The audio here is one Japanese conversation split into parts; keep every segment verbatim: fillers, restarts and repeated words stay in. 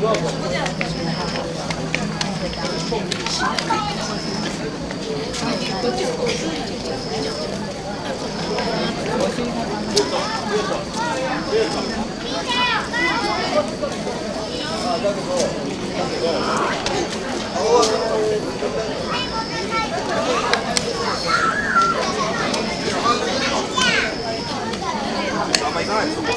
あんま行かないですよ。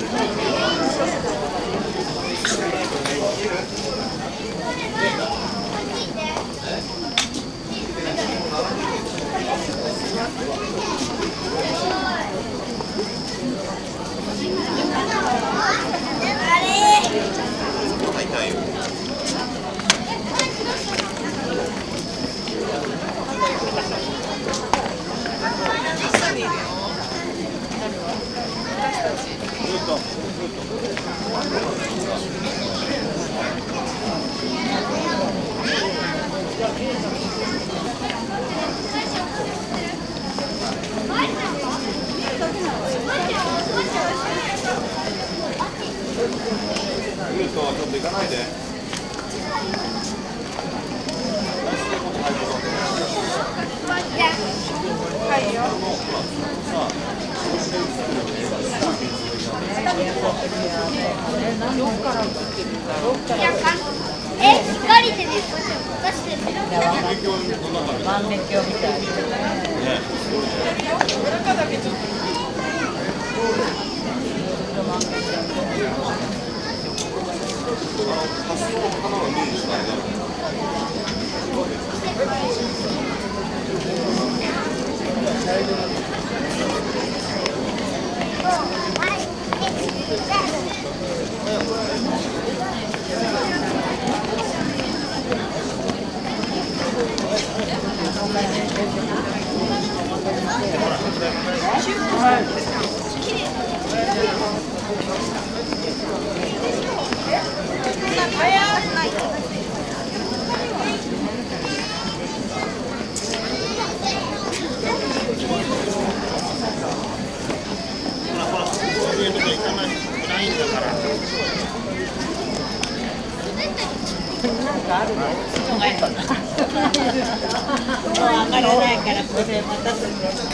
ルートはちょっと行かないで。はいよ。 え、光でね、出してる。 万華鏡みたい。 中だけちょっと。 発想の花をイメージしたんだ。 なんかあるの？人がいるかな。もう上がれないからこれまたする。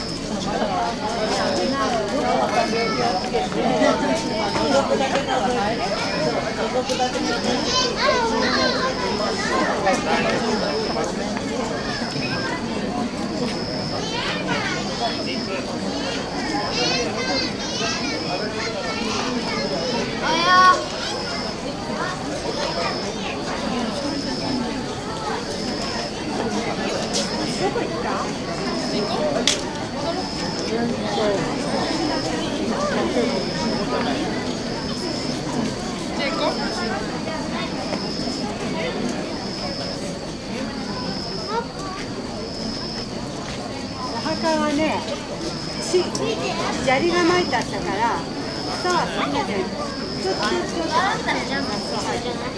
お墓はね、砂利が巻いてあったから、さあ、そんなで、ちょっとちょっと。 あったらジャンプしそうじゃない？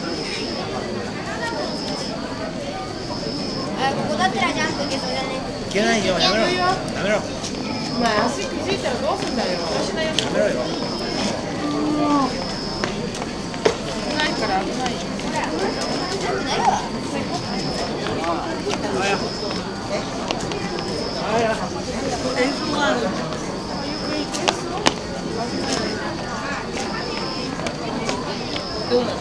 あ、ここだったらジャンプいけそうだね。 いけないよ、やめろ。やめろ。 お前足くじいたらどうすんだよ。足のやつやめろよ。 ないから危ないよ。 演奏がある。どうなった？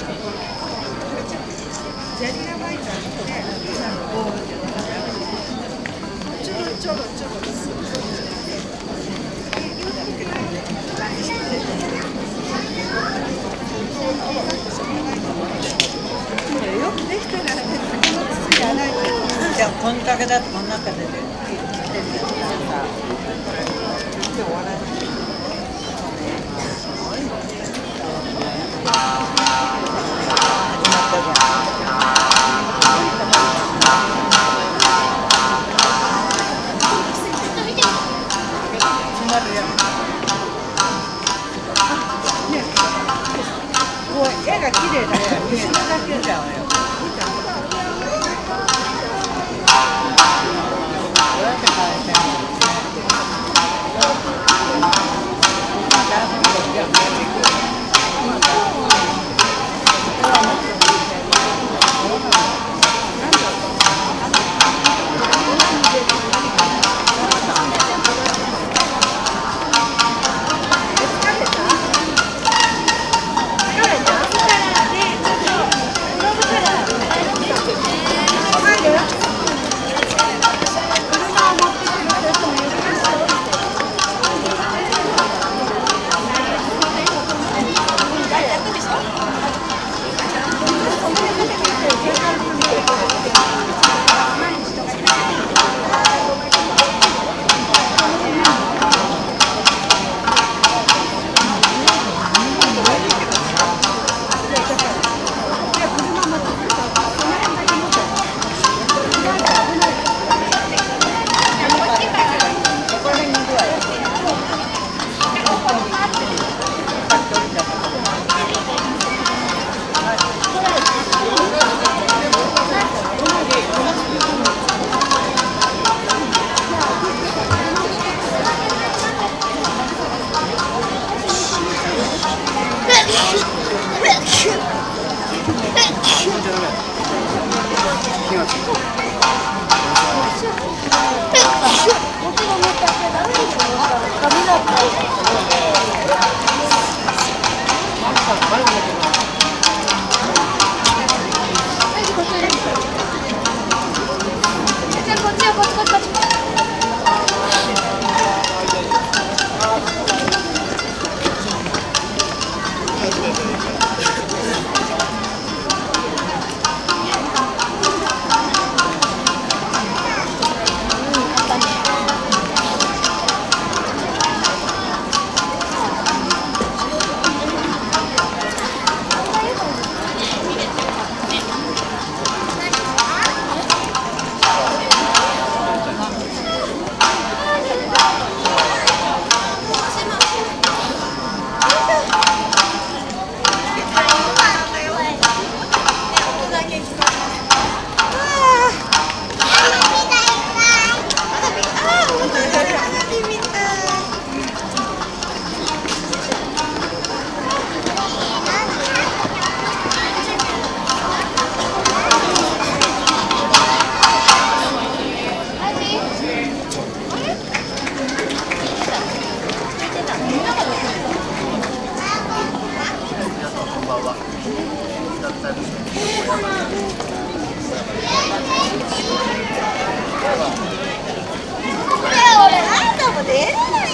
砂利が巻いてあって、ちょろちょろちょろ。よくできたら、竹の筒じゃないけど。 じゃあこんだけだとこの中でできてるさ。今日終わらない。始まったじゃん。始まるよ。 ね、こう絵が綺麗だから、後ろだけじゃんよ。 こ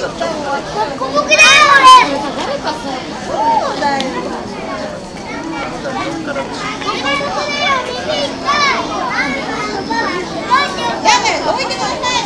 コ僕だよ俺。そうだよ。 どいてください。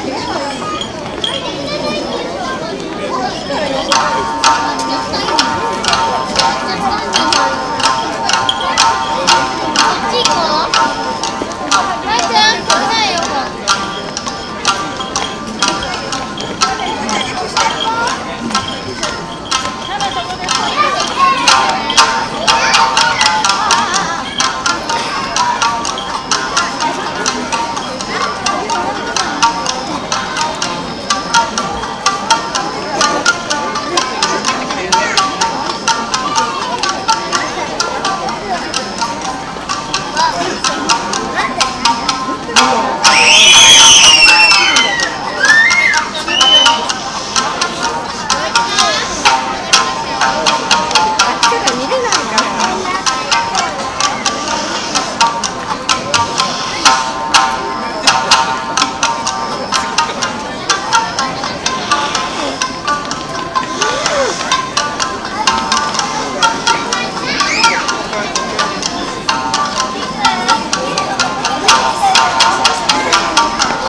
なんで